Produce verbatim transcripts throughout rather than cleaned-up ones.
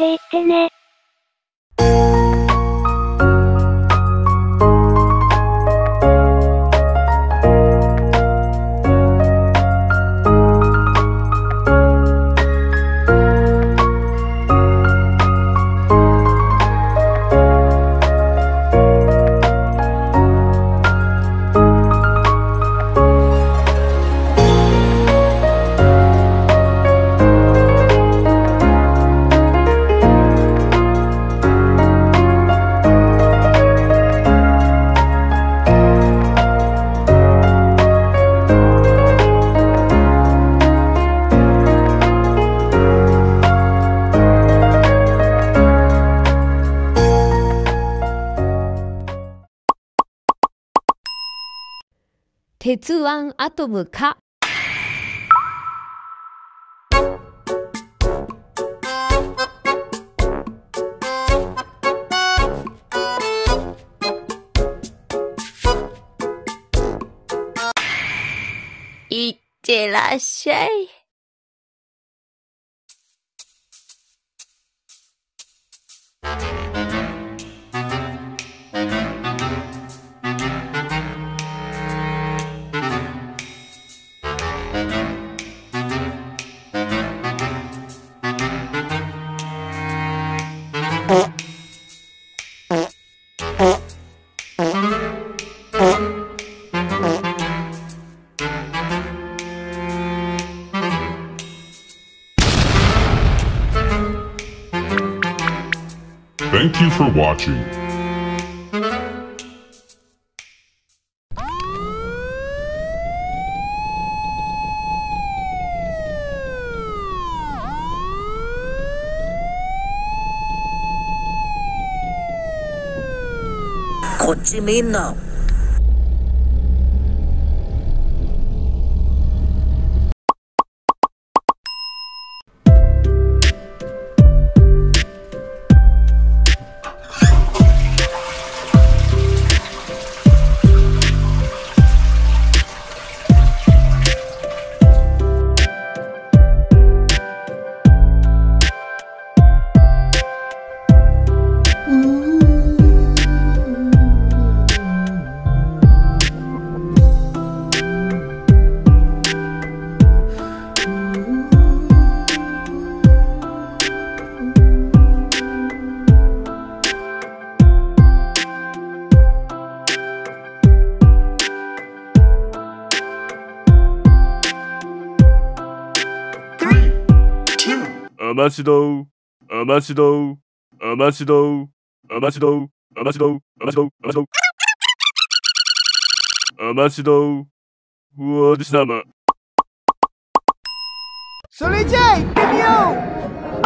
って言ってね。 鉄腕アトムか。 いってらっしゃい。 Thank you for watching. こっちみんな。 甘しど甘しど甘しど甘しど甘しど甘しど甘しど甘しどおじさま。 それじゃあ行ってみよう。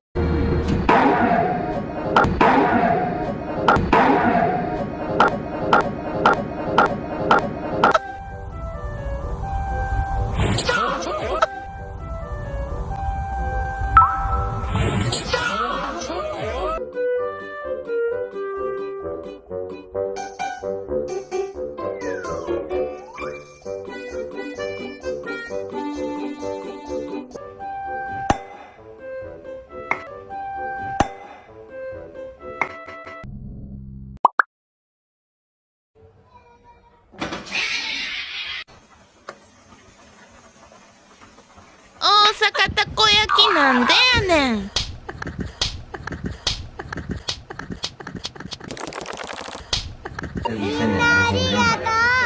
大阪たこ焼きなんでやねん。 みんなありが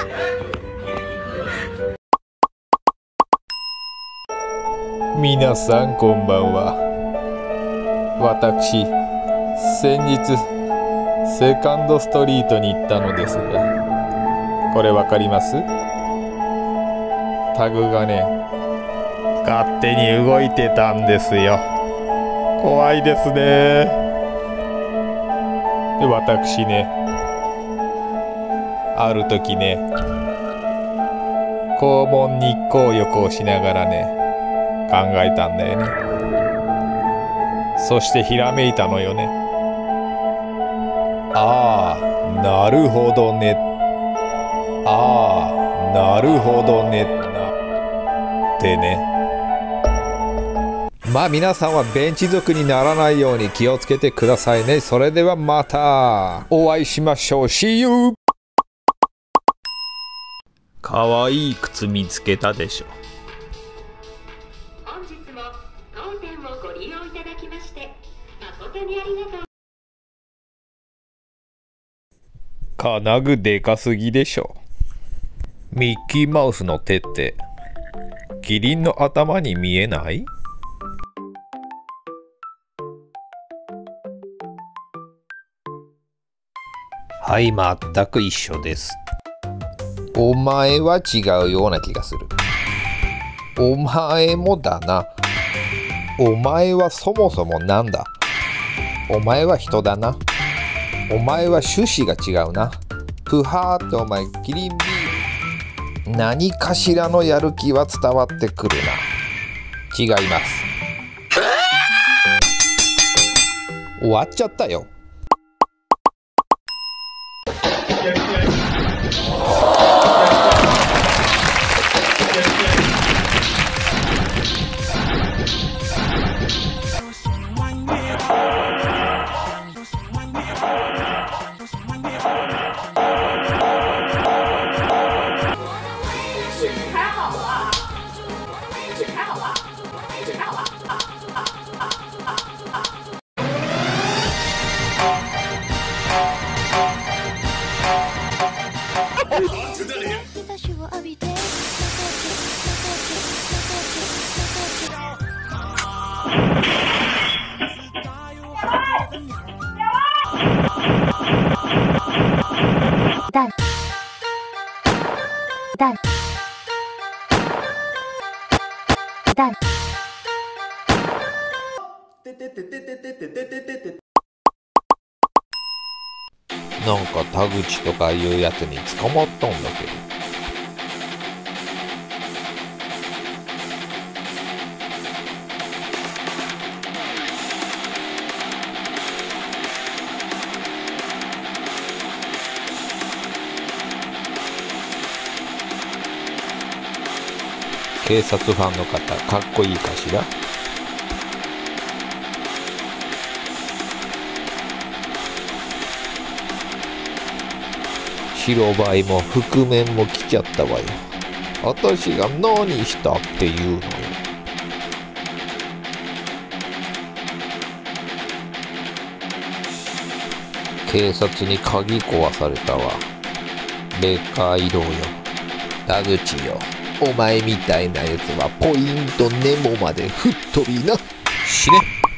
とう。 皆さんこんばんは。私先日セカンドストリートに行ったのですが、これわかります？タグがね、勝手に動いてたんですよ。怖いですね。で、私ね、ある時ね、肛門日光浴をしながらね、考えたんだよね。そしてひらめいたのよね。ああ、なるほどね。ああ、なるほどね。ってね。 まあ皆さんはベンチ族にならないように気をつけてくださいね。それではまたお会いしましょう。See you! かわいい靴見つけたでしょ。 本日も当店をご利用いただきまして誠にありがとう。 金具でかすぎでしょ。ミッキーマウスの手ってキリンの頭に見えない？はい、全く一緒です。お前は違うような気がする。お前もだな。お前はそもそもなんだ？お前は人だな。お前は趣旨が違うな。ふはーってお前キリンビー何かしらのやる気は伝わってくるな。違います。終わっちゃったよ。 だだだなんか田口とかいうやつに捕まったんだけど。警察ファンの方、かっこいいかしら？白バイも覆面も来ちゃったわよ。私が何したっていうのよ。警察に鍵壊されたわ。レカイロよ。田口よ。お前みたいなやつはポイントネモまで吹っ飛びな。死ね。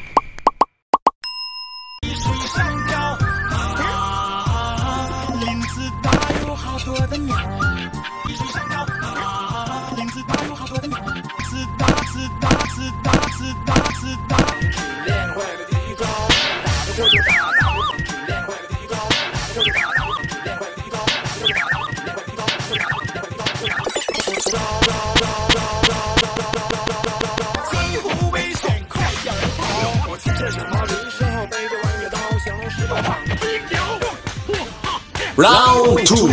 Round two.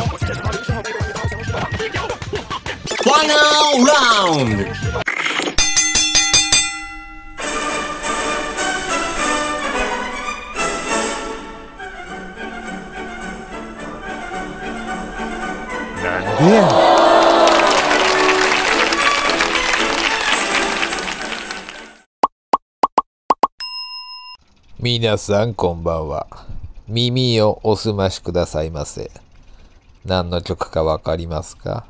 Final round. Yeah. 皆さんこんばんは。耳をお澄ましくださいませ。何の曲かわかりますか？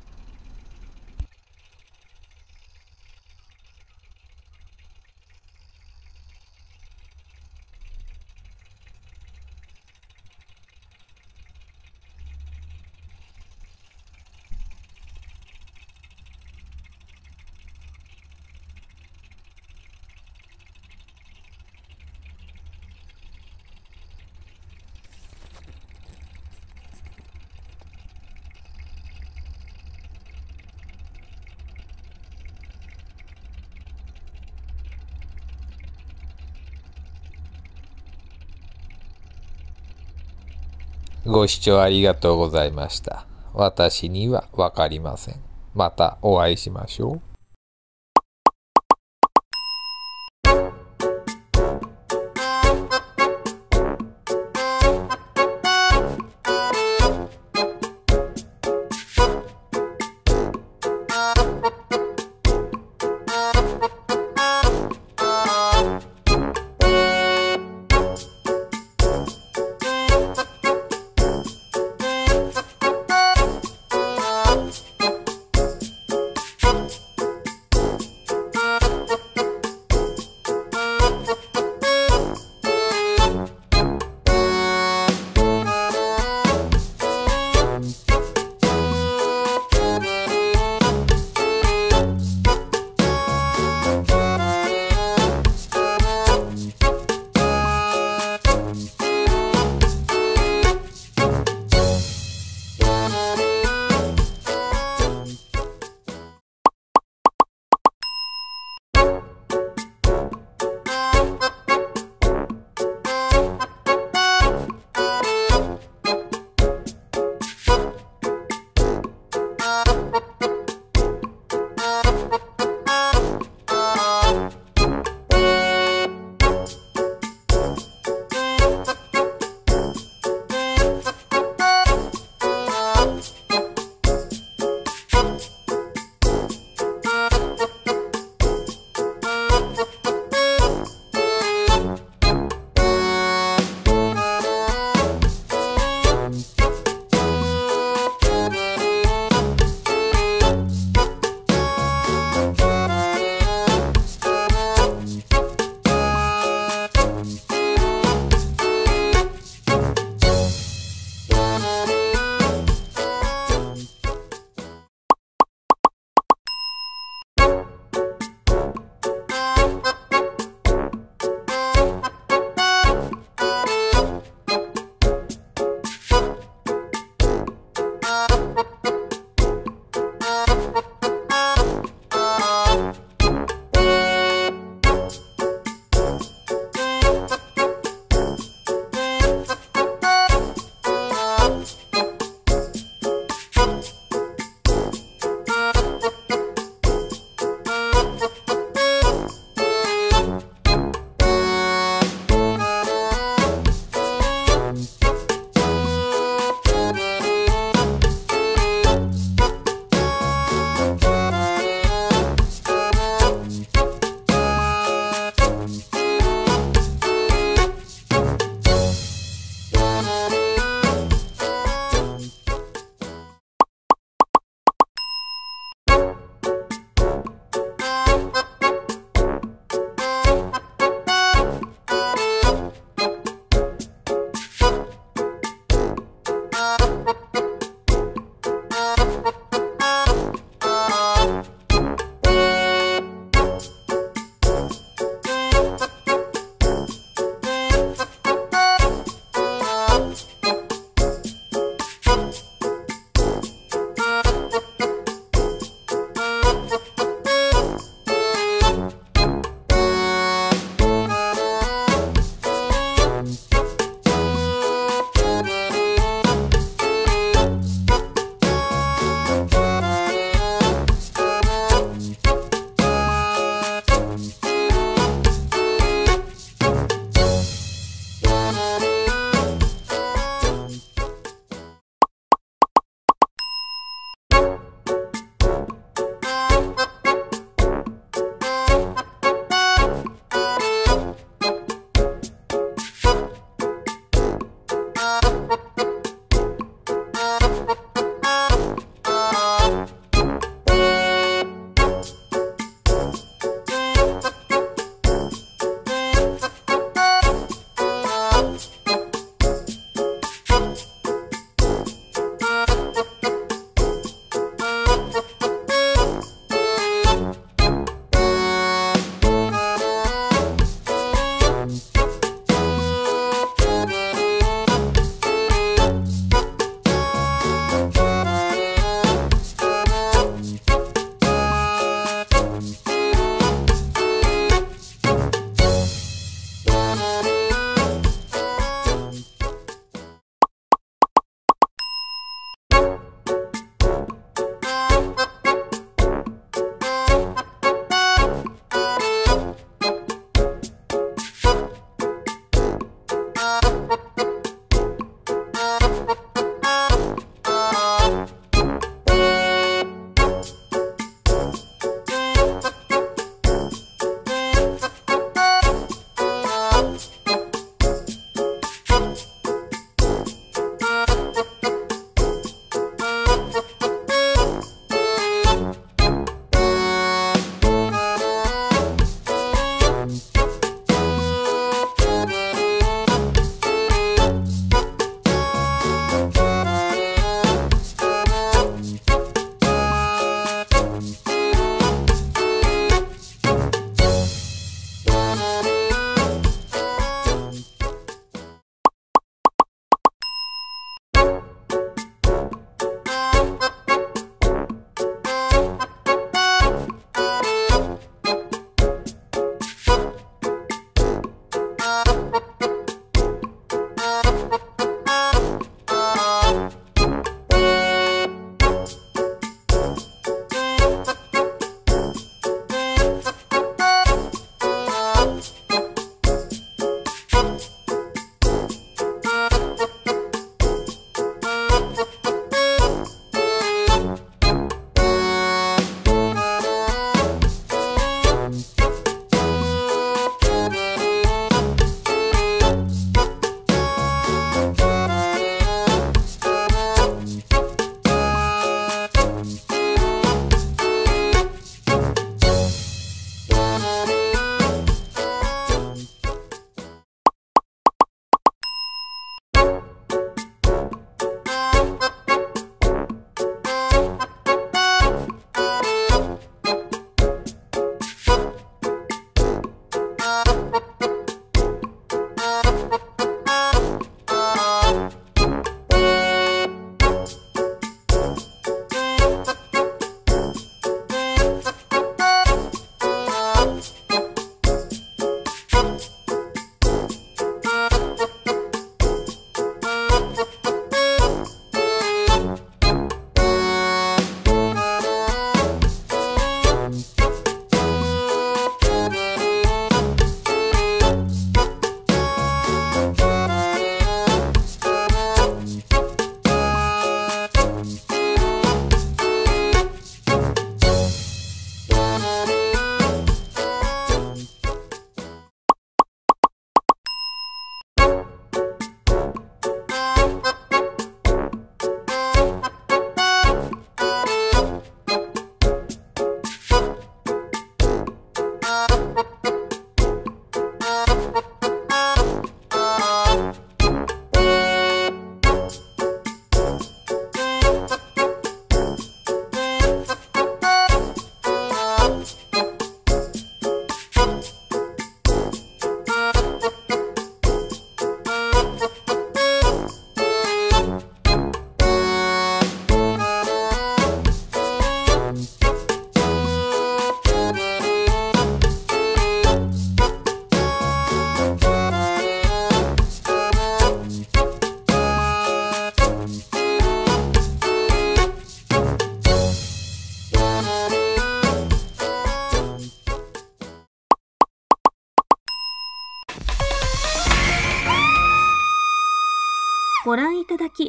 ご視聴ありがとうございました。私にはわかりません。またお会いしましょう。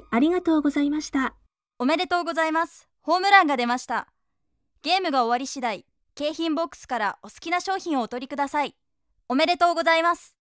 ありがとうございました。 おめでとうございます。ホームランが出ました。ゲームが終わり次第、景品ボックスからお好きな商品をお取りください。おめでとうございます。